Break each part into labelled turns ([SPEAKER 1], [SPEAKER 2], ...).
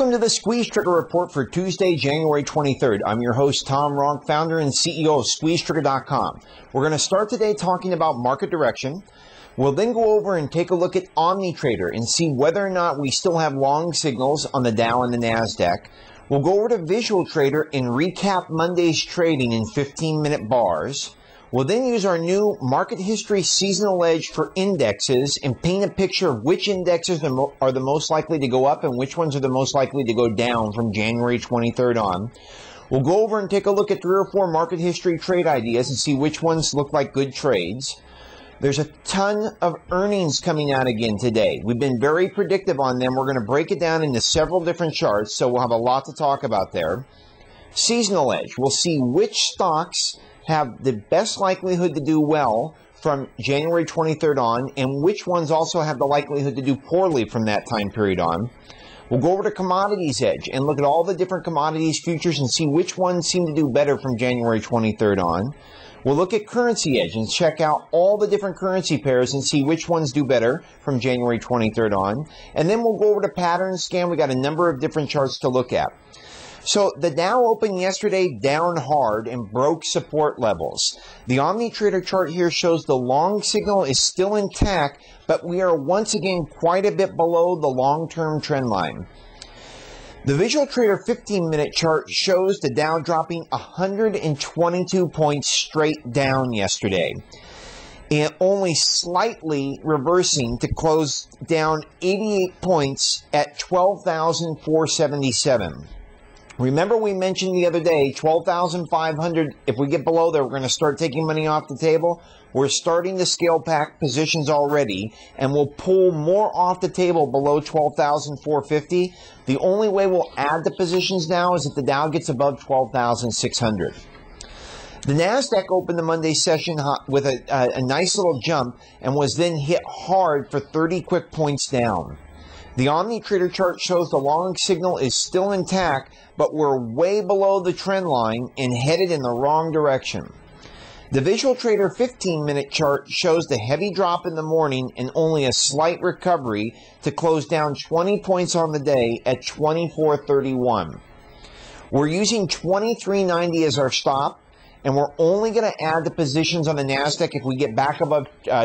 [SPEAKER 1] Welcome to the SqueezeTrigger Report for Tuesday, January 23rd. I'm your host, Tom Ronk, founder and CEO of SqueezeTrigger.com. We're going to start today talking about market direction. We'll then go over and take a look at OmniTrader and see whether or not we still have long signals on the Dow and the NASDAQ. We'll go over to Visual Trader and recap Monday's trading in 15-minute bars. We'll then use our new market history seasonal edge for indexes and paint a picture of which indexes are the most likely to go up and which ones are the most likely to go down from January 23rd on. We'll go over and take a look at 3 or 4 market history trade ideas and see which ones look like good trades. There's a ton of earnings coming out again today. We've been very predictive on them. We're going to break it down into several different charts, so we'll have a lot to talk about there. Seasonal edge. We'll see which stocks have the best likelihood to do well from January 23rd on, and which ones also have the likelihood to do poorly from that time period on. We'll go over to commodities edge and look at all the different commodities futures and see which ones seem to do better from January 23rd on. We'll look at currency edge and check out all the different currency pairs and see which ones do better from January 23rd on. And then we'll go over to pattern scan. We got a number of different charts to look at. So the Dow opened yesterday down hard and broke support levels. The OmniTrader chart here shows the long signal is still intact, but we are once again quite a bit below the long-term trend line. The Visual Trader 15-minute chart shows the Dow dropping 122 points straight down yesterday, and only slightly reversing to close down 88 points at 12,477. Remember, we mentioned the other day, 12,500, if we get below there, we're going to start taking money off the table. We're starting to scale back positions already, and we'll pull more off the table below 12,450. The only way we'll add the positions now is if the Dow gets above 12,600. The NASDAQ opened the Monday session with a nice little jump and was then hit hard for 30 quick points down. The OmniTrader chart shows the long signal is still intact, but we're way below the trend line and headed in the wrong direction. The Visual Trader 15-minute chart shows the heavy drop in the morning and only a slight recovery to close down 20 points on the day at 24.31. We're using 23.90 as our stop, and we're only going to add the positions on the NASDAQ if we get back above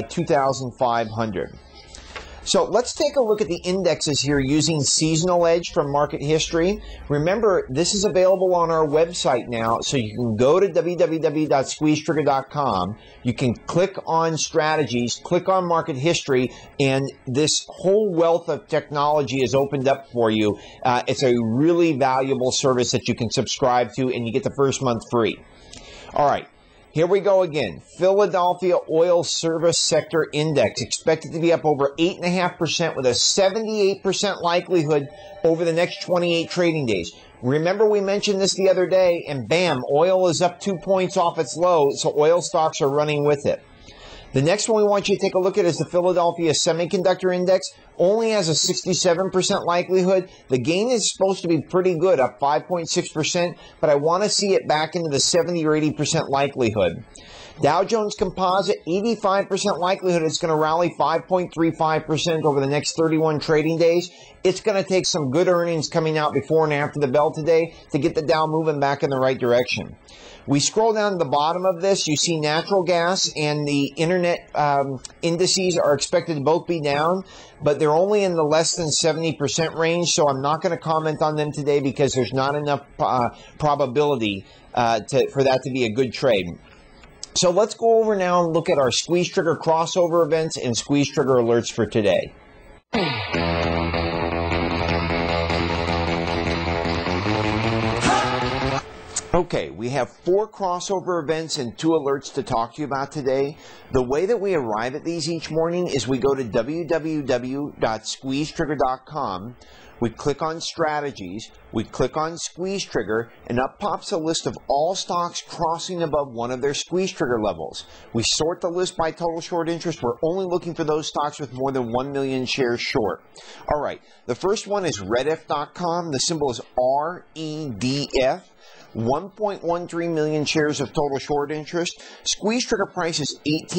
[SPEAKER 1] 2,500. So let's take a look at the indexes here using seasonal edge from market history. Remember, this is available on our website now, so you can go to www.SqueezeTrigger.com. You can click on strategies, click on market history, and this whole wealth of technology is opened up for you. It's a really valuable service that you can subscribe to, and you get the first month free. All right. Here we go again. Philadelphia Oil Service Sector Index expected to be up over 8.5% with a 78% likelihood over the next 28 trading days. Remember, we mentioned this the other day, and bam, oil is up 2 points off its low, so oil stocks are running with it. The next one we want you to take a look at is the Philadelphia Semiconductor Index. Only has a 67% likelihood. The gain is supposed to be pretty good, up 5.6%, but I want to see it back into the 70 or 80% likelihood. Dow Jones Composite, 85% likelihood it's going to rally 5.35% over the next 31 trading days. It's going to take some good earnings coming out before and after the bell today to get the Dow moving back in the right direction. We scroll down to the bottom of this, you see natural gas and the internet indices are expected to both be down, but they're only in the less than 70% range, so I'm not going to comment on them today because there's not enough probability for that to be a good trade. So let's go over now and look at our SqueezeTrigger crossover events and SqueezeTrigger alerts for today. Okay, we have 4 crossover events and 2 alerts to talk to you about today. The way that we arrive at these each morning is we go to www.SqueezeTrigger.com. We click on strategies, we click on SqueezeTrigger, and up pops a list of all stocks crossing above one of their SqueezeTrigger levels. We sort the list by total short interest. We're only looking for those stocks with more than 1 million shares short. All right, the first one is Redif.com. The symbol is REDF. 1.13 million shares of total short interest. Squeeze trigger price is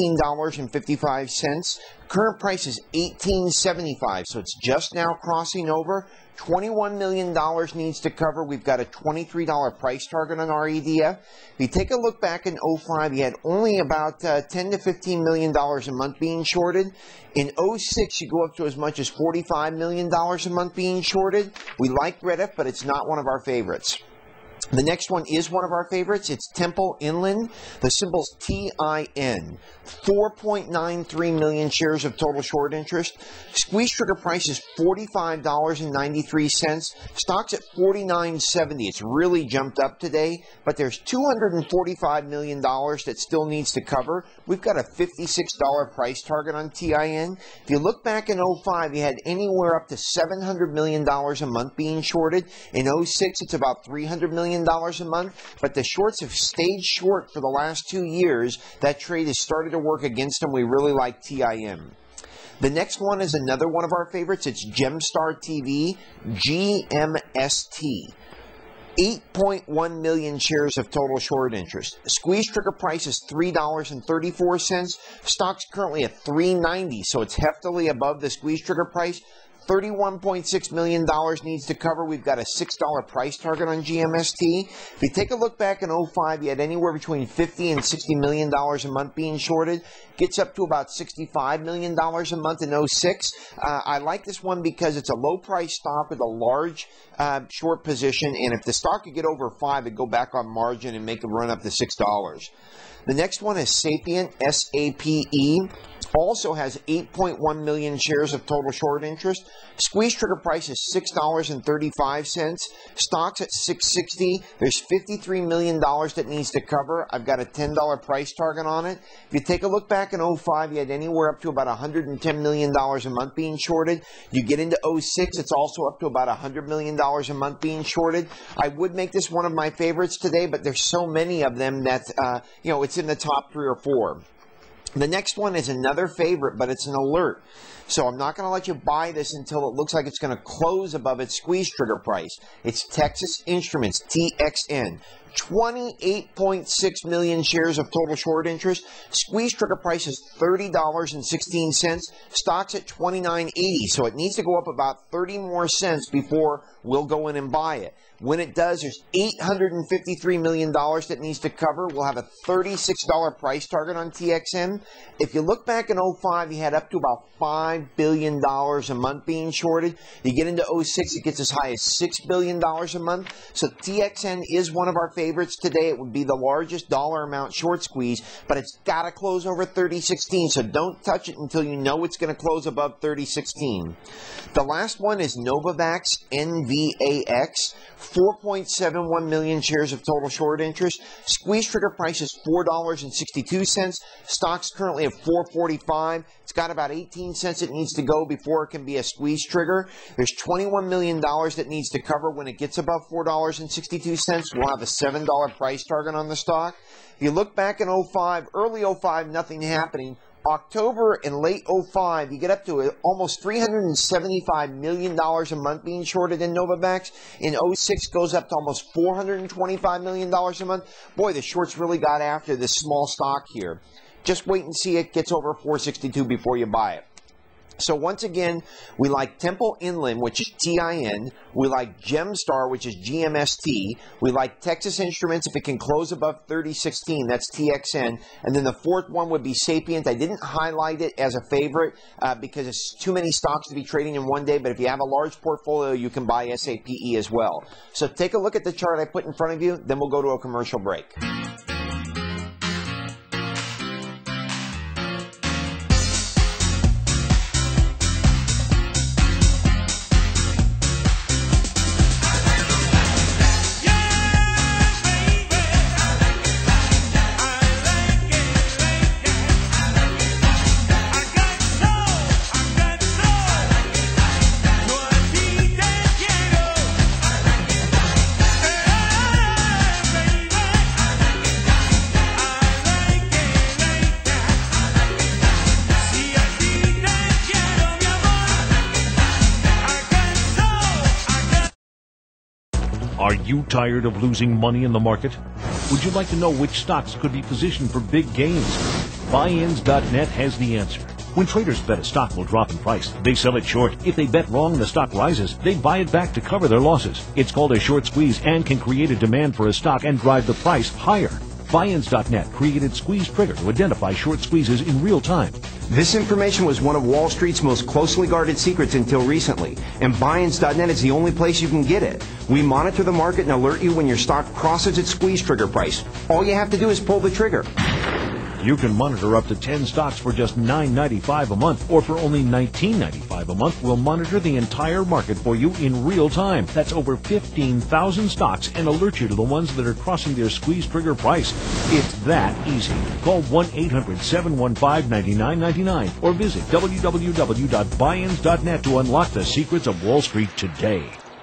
[SPEAKER 1] $18.55. Current price is $18.75, so it's just now crossing over. $21 million needs to cover. We've got a $23 price target on our EDF. If you take a look back in 05, you had only about $10 to $15 million a month being shorted. In 06, you go up to as much as $45 million a month being shorted. We like Reddit, but it's not one of our favorites. The next one is one of our favorites. It's Temple Inland. The symbol's TIN. 4.93 million shares of total short interest. Squeeze trigger price is $45.93. Stock's at $49.70. It's really jumped up today, but there's $245 million that still needs to cover. We've got a $56 price target on TIN. If you look back in 05, you had anywhere up to $700 million a month being shorted. In 06, it's about $300 million a month, but the shorts have stayed short for the last 2 years. That trade has started to work against them. We really like TIM. The next one is another one of our favorites. It's Gemstar TV, GMST. 8.1 million shares of total short interest. Squeeze trigger price is $3.34. Stock's currently at $3.90, so it's heftily above the squeeze trigger price. $31.6 million needs to cover. We've got a $6 price target on GMST. If you take a look back in 05, you had anywhere between $50 and $60 million a month being shorted. Gets up to about $65 million a month in 06. I like this one because it's a low price stock with a large short position, and if the stock could get over 5, it'd go back on margin and make a run up to $6. The next one is Sapient, S-A-P-E. Also has 8.1 million shares of total short interest. Squeeze trigger price is $6.35. Stock's at $6.60. There's $53 million that needs to cover. I've got a $10 price target on it. If you take a look back in 05, you had anywhere up to about $110 million a month being shorted. You get into 06, it's also up to about $100 million a month being shorted. I would make this one of my favorites today, but there's so many of them that, it's in the top 3 or 4. The next one is another favorite, but it's an alert. So I'm not going to let you buy this until it looks like it's going to close above its squeeze trigger price. It's Texas Instruments, TXN. 28.6 million shares of total short interest. Squeeze trigger price is $30.16. Stock's at $29.80, so it needs to go up about 30 more cents before we'll go in and buy it. When it does, there's $853 million that needs to cover. We'll have a $36 price target on TXM. If you look back in 05, you had up to about $5 billion a month being shorted. You get into 06, it gets as high as $6 billion a month. So TXN is one of our favorites today. It would be the largest dollar amount short squeeze, but it's got to close over 30.16, so don't touch it until you know it's going to close above 30.16. The last one is Novavax, NVAX. 4.71 million shares of total short interest. Squeeze trigger price is $4.62. Stock's currently at $4.45. It's got about 18 cents it needs to go before it can be a squeeze trigger. There's $21 million that needs to cover. When it gets above $4.62, we'll have a $7 price target on the stock. If you look back in 05, early 05, nothing happening. October and late 05, you get up to almost $375 million a month being shorted in Novavax. In 06, goes up to almost $425 million a month. Boy, the shorts really got after this small stock here. Just wait and see it gets over $462 before you buy it. So once again, we like Temple Inland, which is TIN. We like Gemstar, which is GMST. We like Texas Instruments if it can close above 30.16. That's TXN. And then the fourth one would be Sapient. I didn't highlight it as a favorite because it's too many stocks to be trading in one day. But if you have a large portfolio, you can buy SAPE as well. So take a look at the chart I put in front of you. Then we'll go to a commercial break.
[SPEAKER 2] you tired of losing money in the market? Would you like to know which stocks could be positioned for big gains? Buyins.net has the answer. When traders bet a stock will drop in price, they sell it short. If they bet wrong and the stock rises, they buy it back to cover their losses. It's called a short squeeze and can create a demand for a stock and drive the price higher. Buyins.net created SqueezeTrigger to identify short squeezes in real time.
[SPEAKER 1] This information was one of Wall Street's most closely guarded secrets until recently, and Buyins.net is the only place you can get it. We monitor the market and alert you when your stock crosses its squeeze trigger price. All you have to do is pull the trigger.
[SPEAKER 2] You can monitor up to 10 stocks for just $9.95 a month, or for only $19.95 a month. We'll monitor the entire market for you in real time. That's over 15,000 stocks, and alert you to the ones that are crossing their squeeze trigger price. It's that easy. Call 1-800-715-9999 or visit www.buyins.net to unlock the secrets of Wall Street today.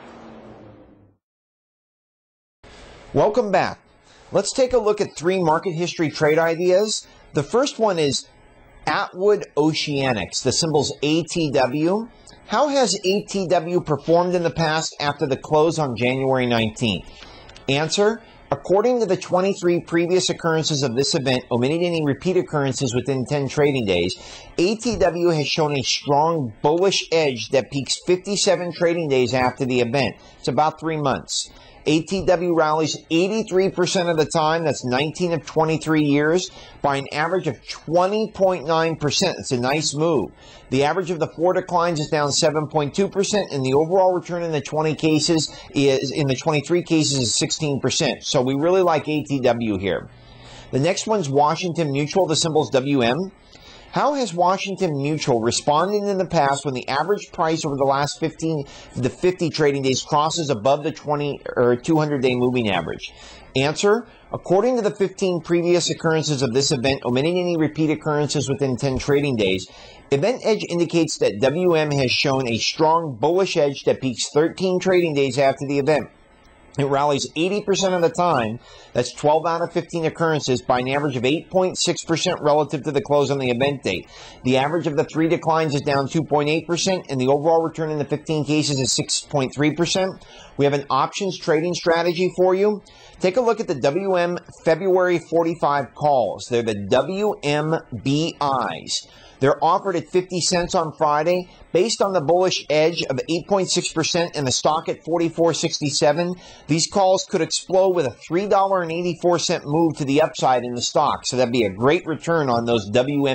[SPEAKER 1] Welcome back. Let's take a look at 3 market history trade ideas. The first one is Atwood Oceanics, the symbol's ATW. How has ATW performed in the past after the close on January 19th? Answer: according to the 23 previous occurrences of this event, omitting any repeat occurrences within 10 trading days, ATW has shown a strong bullish edge that peaks 57 trading days after the event. It's about 3 months. ATW rallies 83% of the time, that's 19 of 23 years, by an average of 20.9%. It's a nice move. The average of the 4 declines is down 7.2%, and the overall return in the 23 cases is 16%. So we really like ATW here. The next one's Washington Mutual, the symbol's WM. How has Washington Mutual responded in the past when the average price over the last 50 trading days crosses above the 200-day moving average? Answer: according to the 15 previous occurrences of this event, omitting any repeat occurrences within 10 trading days, Event Edge indicates that WM has shown a strong bullish edge that peaks 13 trading days after the event. It rallies 80% of the time, that's 12 out of 15 occurrences, by an average of 8.6% relative to the close on the event date. The average of the 3 declines is down 2.8%, and the overall return in the 15 cases is 6.3%. We have an options trading strategy for you. Take a look at the WM February 45 calls. They're the WMBIs. They're offered at 50 cents on Friday. Based on the bullish edge of 8.6% and the stock at 44.67, these calls could explode with a $3.84 move to the upside in the stock. So that'd be a great return on those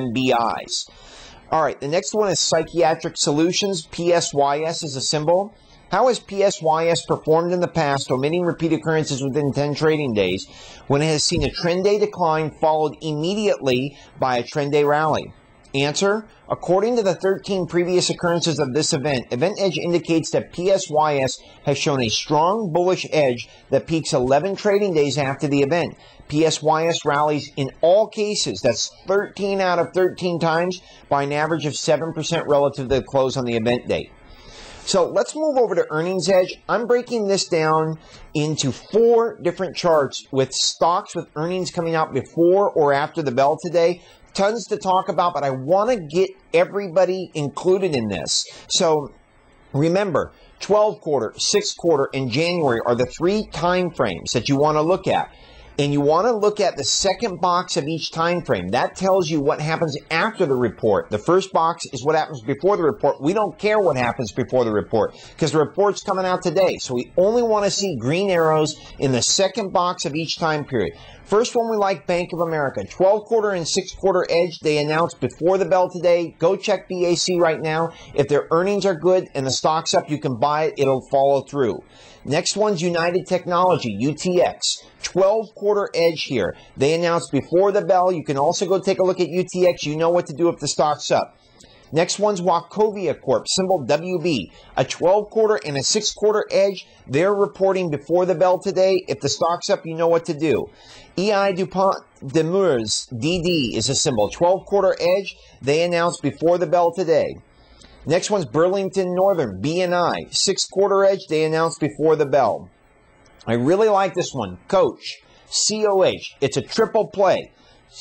[SPEAKER 1] WMBIs. All right, the next one is Psychiatric Solutions. PSYS is a symbol. How has PSYS performed in the past, omitting repeat occurrences within 10 trading days, when it has seen a trend day decline followed immediately by a trend day rally? Answer: according to the 13 previous occurrences of this event, Event Edge indicates that PSYS has shown a strong bullish edge that peaks 11 trading days after the event. PSYS rallies in all cases, that's 13 out of 13 times, by an average of 7% relative to the close on the event date. So let's move over to Earnings Edge. I'm breaking this down into 4 different charts with stocks with earnings coming out before or after the bell today. Tons to talk about, but I want to get everybody included in this. So remember, 12 quarter, 6 quarter, and January are the 3 time frames that you want to look at. And you want to look at the second box of each time frame. That tells you what happens after the report. The first box is what happens before the report. We don't care what happens before the report because the report's coming out today. So we only want to see green arrows in the second box of each time period. First one, we like Bank of America. 12 quarter and 6 quarter edge, they announced before the bell today. Go check BAC right now. If their earnings are good and the stock's up, you can buy it. It'll follow through. Next one's United Technology, UTX. 12 quarter edge here. They announced before the bell. You can also go take a look at UTX. You know what to do if the stock's up. Next one's Wachovia Corp, symbol WB. A 12 quarter and a 6 quarter edge. They're reporting before the bell today. If the stock's up, you know what to do. EI DuPont de Nemours, DD, is a symbol. 12 quarter edge. They announced before the bell today. Next one's Burlington Northern, BNI. 6 quarter edge. They announced before the bell. I really like this one. Coach, COH. It's a triple play.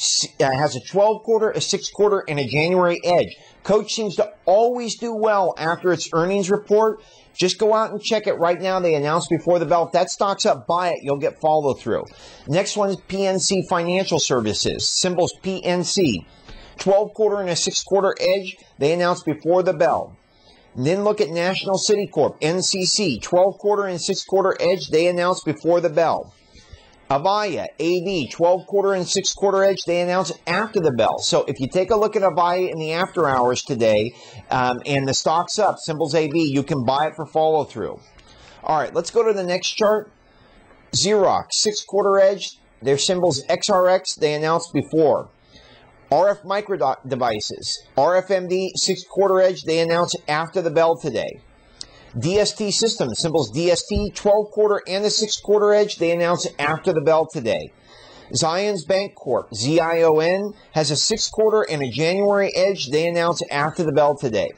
[SPEAKER 1] Has a 12 quarter, a 6 quarter, and a January edge. Coach seems to always do well after its earnings report. Just go out and check it right now. They announced before the bell. If that stock's up, buy it. You'll get follow through. Next one is PNC Financial Services. Symbols PNC. 12-quarter and a 6-quarter edge. They announced before the bell. And then look at National City Corp, NCC. 12-quarter and 6-quarter edge. They announced before the bell. Avaya, AV, 12-quarter and 6-quarter edge, they announced after the bell. So if you take a look at Avaya in the after hours today, and the stock's up, symbols AV, you can buy it for follow through. All right, let's go to the next chart. Xerox, 6-quarter edge, their symbols XRX, they announced before. RF Micro Devices, RFMD, 6-quarter edge, they announced after the bell today. DST Systems, symbols DST, 12-quarter and a 6-quarter edge, they announced after the bell today. Zions Bank Corp, ZION, has a 6-quarter and a January edge, they announced after the bell today.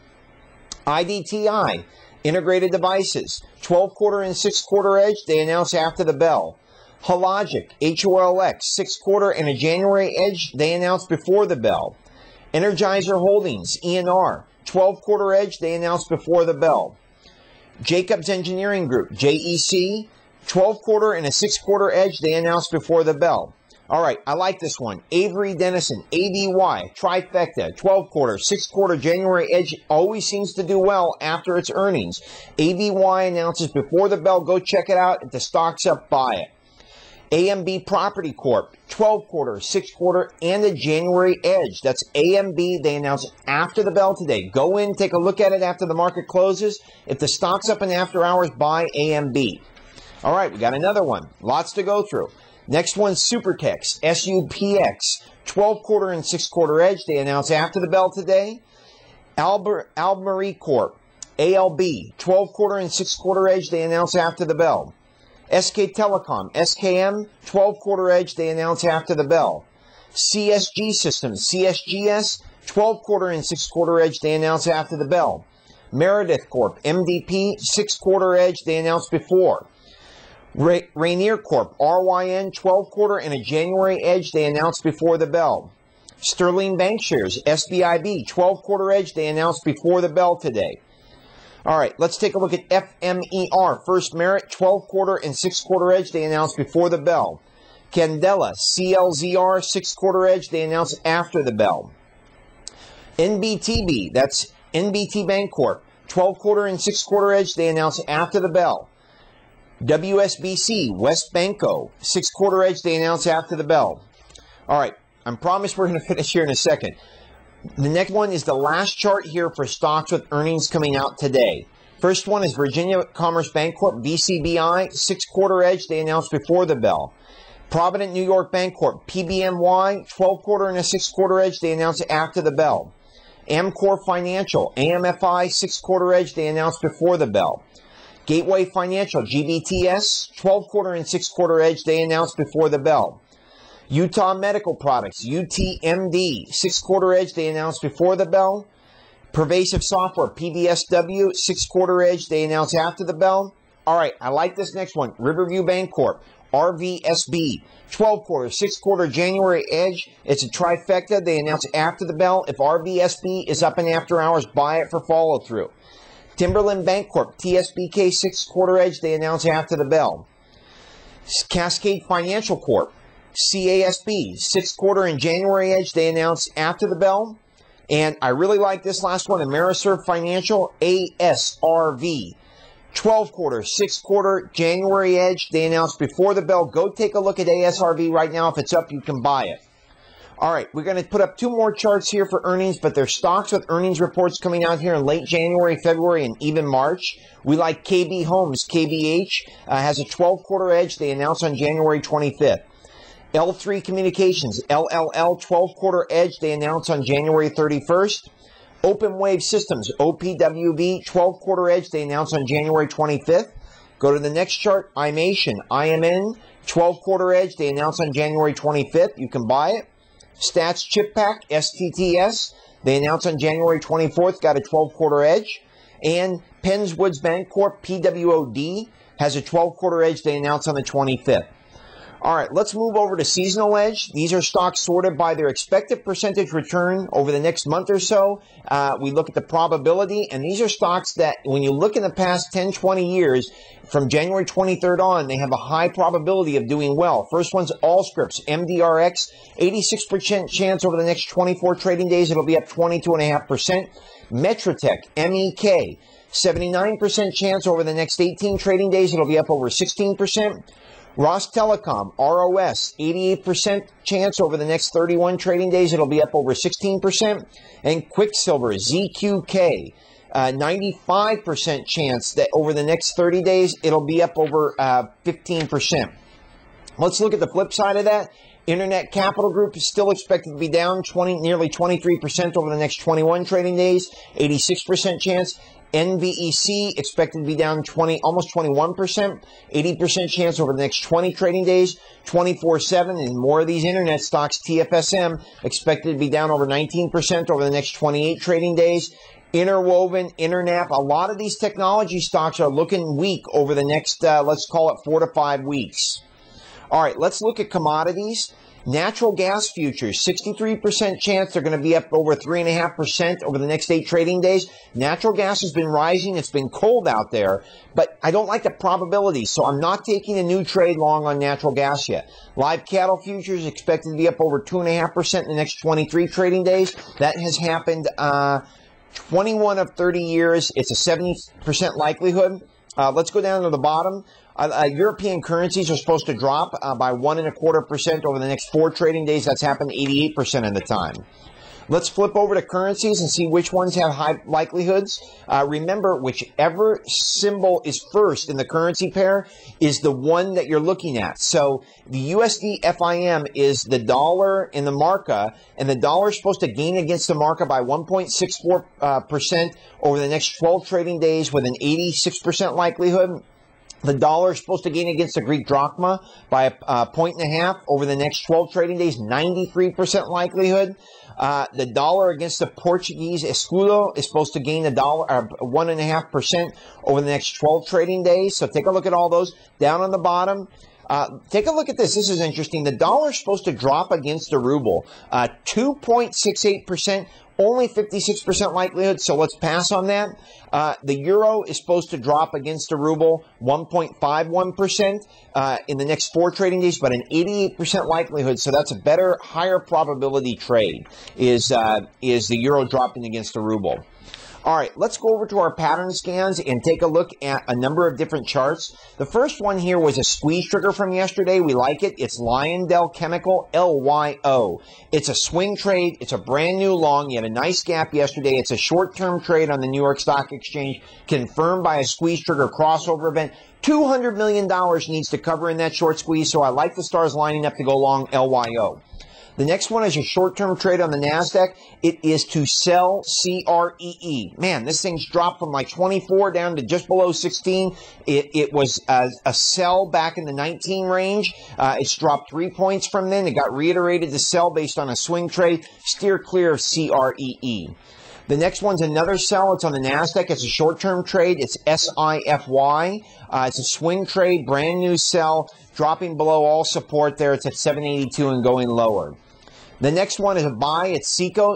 [SPEAKER 1] IDTI, Integrated Devices, 12-quarter and 6-quarter edge, they announced after the bell. Hologic, HOLX, 6-quarter and a January edge, they announced before the bell. Energizer Holdings, ENR, 12-quarter edge, they announced before the bell. Jacobs Engineering Group, JEC, 12-quarter and a 6-quarter edge, they announced before the bell. All right, I like this one. Avery Dennison, AVY, trifecta, 12-quarter, 6-quarter January edge, always seems to do well after its earnings. AVY announces before the bell, go check it out. If the stock's up, buy it. AMB Property Corp, 12-quarter, 6-quarter, and a January edge. That's AMB. They announced after the bell today. Go in, take a look at it after the market closes. If the stock's up in after hours, buy AMB. All right, we got another one. Lots to go through. Next one, Supertex, SUPX, 12-quarter and 6-quarter edge. They announced after the bell today. Albemarle Corp, ALB, 12-quarter and 6-quarter edge. They announced after the bell. SK Telecom, SKM, 12-quarter edge, they announced after the bell. CSG Systems, CSGS, 12-quarter and 6-quarter edge, they announced after the bell. Meredith Corp, MDP, 6-quarter edge, they announced before. Rainier Corp, RYN, 12-quarter and a January edge, they announced before the bell. Sterling Bankshares, SBIB, 12-quarter edge, they announced before the bell today. All right, let's take a look at FMER, First Merit, 12-quarter and 6-quarter edge, they announced before the bell. Candela, CLZR, 6-quarter edge, they announced after the bell. NBTB, that's NBT Bancorp, 12-quarter and 6-quarter edge, they announced after the bell. WSBC, West Banco, 6-quarter edge, they announced after the bell. All right, I promise we're going to finish here in a second. The next one is the last chart here for stocks with earnings coming out today. First one is Virginia Commerce Bancorp, VCBI, 6-quarter edge, they announced before the bell. Provident New York Bancorp, PBMY, 12-quarter and a 6-quarter edge, they announced after the bell. Amcor Financial, AMFI, 6-quarter edge, they announced before the bell. Gateway Financial, GBTS, 12-quarter and 6-quarter edge, they announced before the bell. Utah Medical Products, UTMD, 6-quarter edge, they announced before the bell. Pervasive Software, PVSW, 6-quarter edge, they announced after the bell. All right, I like this next one. Riverview Bancorp, RVSB, 12-quarter, 6-quarter January edge. It's a trifecta. They announced after the bell. If RVSB is up in after hours, buy it for follow through. Timberland Bancorp, TSBK, 6-quarter edge, they announced after the bell. Cascade Financial Corp, CASB, 6-quarter and January edge, they announced after the bell. And I really like this last one, Ameriserve Financial, ASRV, 12-quarter, 6-quarter January edge, they announced before the bell. Go take a look at ASRV right now. If it's up, you can buy it. All right, we're going to put up two more charts here for earnings, but they're stocks with earnings reports coming out here in late January, February, and even March. We like KB Homes, KBH, has a 12-quarter edge. They announced on January 25th. L3 Communications, LLL, 12-quarter edge, they announced on January 31st. Open Wave Systems, OPWB, 12-quarter edge, they announced on January 25th. Go to the next chart, IMation, IMN, 12-quarter edge, they announced on January 25th. You can buy it. Stats Chip Pack, STTS, they announced on January 24th, got a 12-quarter edge. And Penns Woods Bancorp, PWOD, has a 12-quarter edge, they announced on the 25th. All right, let's move over to Seasonal Edge. These are stocks sorted by their expected percentage return over the next month or so. We look at the probability, and these are stocks that when you look in the past 10, 20 years, from January 23rd on, they have a high probability of doing well. First one's Allscripts, MDRX, 86% chance over the next 24 trading days it'll be up 22.5%. Metrotech, MEK, 79% chance over the next 18 trading days it'll be up over 16%. Ross Telecom, ROS, 88% chance over the next 31 trading days it'll be up over 16%. And Quicksilver, ZQK, 95% chance that over the next 30 days it'll be up over 15%. Let's look at the flip side of that. Internet Capital Group is still expected to be down nearly 23% over the next 21 trading days, 86% chance. NVEC expected to be down almost 21%, 80% chance over the next 20 trading days, 24/7, and more of these internet stocks, TFSM, expected to be down over 19% over the next 28 trading days. Interwoven, Internap, a lot of these technology stocks are looking weak over the next, let's call it 4 to 5 weeks. All right, let's look at commodities. Natural gas futures, 63% chance they're going to be up over 3.5% over the next 8 trading days. Natural gas has been rising. It's been cold out there, but I don't like the probability, so I'm not taking a new trade long on natural gas yet. Live cattle futures expected to be up over 2.5% in the next 23 trading days. That has happened 21 of 30 years. It's a 70% likelihood. Let's go down to the bottom. European currencies are supposed to drop by 1.25% over the next 4 trading days. That's happened 88% of the time. Let's flip over to currencies and see which ones have high likelihoods. Remember, whichever symbol is first in the currency pair is the one that you're looking at. So the USD FIM is the dollar in the marca, and the dollar is supposed to gain against the marca by 1.64% over the next 12 trading days with an 86% likelihood. The dollar is supposed to gain against the Greek drachma by a 1.5 over the next 12 trading days, 93% likelihood. The dollar against the Portuguese escudo is supposed to gain 1.5% over the next 12 trading days. So take a look at all those. Down on the bottom, take a look at this. This is interesting. The dollar is supposed to drop against the ruble, 2.68%. Only 56% likelihood, so let's pass on that. The euro is supposed to drop against the ruble 1.51% in the next 4 trading days, but an 88% likelihood, so that's a better, higher probability trade, is the euro dropping against the ruble. All right, let's go over to our pattern scans and take a look at a number of different charts. The first one here was a squeeze trigger from yesterday. We like it. It's Lyondell Chemical, LYO. It's a swing trade. It's a brand new long. You had a nice gap yesterday. It's a short-term trade on the New York Stock Exchange, confirmed by a squeeze trigger crossover event. $200 million needs to cover in that short squeeze, so I like the stars lining up to go long LYO. The next one is a short-term trade on the NASDAQ. It is to sell CREE. Man, this thing's dropped from like 24 down to just below 16. It was a sell back in the 19 range. It's dropped 3 points from then. It got reiterated to sell based on a swing trade. Steer clear of CREE. The next one's another sell. It's on the NASDAQ. It's a short-term trade. It's SIFY. It's a swing trade, brand new sell, dropping below all support there. It's at 782 and going lower. The next one is a buy. It's CECO.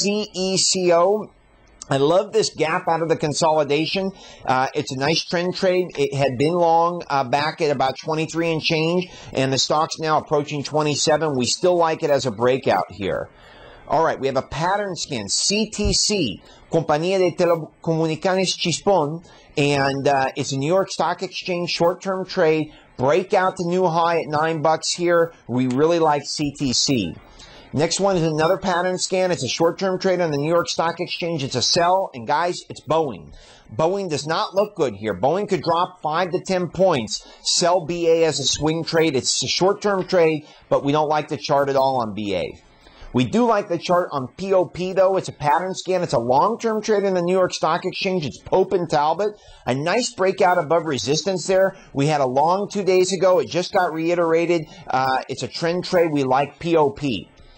[SPEAKER 1] I love this gap out of the consolidation. It's a nice trend trade. It had been long back at about 23 and change, and the stock's now approaching 27. We still like it as a breakout here. All right, we have a pattern scan, CTC, Compañía de Telecomunicaciones Chispón, and it's a New York Stock Exchange short-term trade. Breakout to new high at $9 here. We really like CTC. Next one is another pattern scan. It's a short-term trade on the New York Stock Exchange. It's a sell, and guys, it's Boeing. Boeing does not look good here. Boeing could drop 5 to 10 points. Sell BA as a swing trade. It's a short-term trade, but we don't like the chart at all on BA. We do like the chart on POP, though. It's a pattern scan. It's a long-term trade in the New York Stock Exchange. It's Pope and Talbot. A nice breakout above resistance there. We had a long 2 days ago. It just got reiterated. It's a trend trade. We like POP.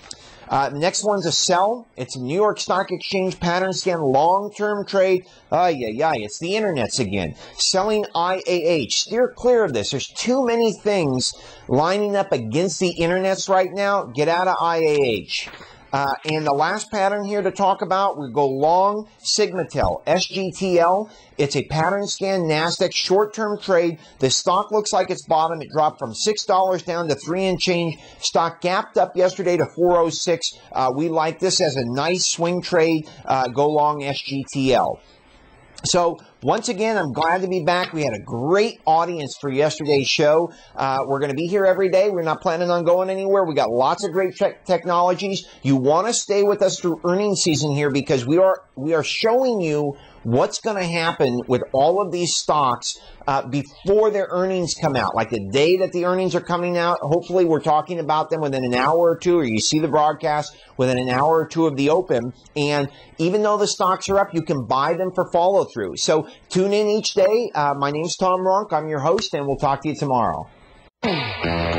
[SPEAKER 1] Next one's a sell. It's a New York Stock Exchange pattern scan long-term trade. It's the internets again. Selling IAH. Steer clear of this. There's too many things lining up against the internets right now. Get out of IAH. And the last pattern here to talk about, we go long Sigmatel, SGTL. It's a pattern scan NASDAQ short-term trade. The stock looks like it's bottom. It dropped from $6 down to $3 and change. Stock gapped up yesterday to 406. We like this as a nice swing trade. Go long SGTL. So, once again, I'm glad to be back. We had a great audience for yesterday's show. We're going to be here every day. We're not planning on going anywhere. We got lots of great technologies. You want to stay with us through earnings season here because we are showing you what's going to happen with all of these stocks before their earnings come out. Like the day that the earnings are coming out, hopefully we're talking about them within an hour or two, or you see the broadcast within an hour or two of the open. And even though the stocks are up, you can buy them for follow through. So tune in each day. My name's Tom Ronk. I'm your host, and we'll talk to you tomorrow.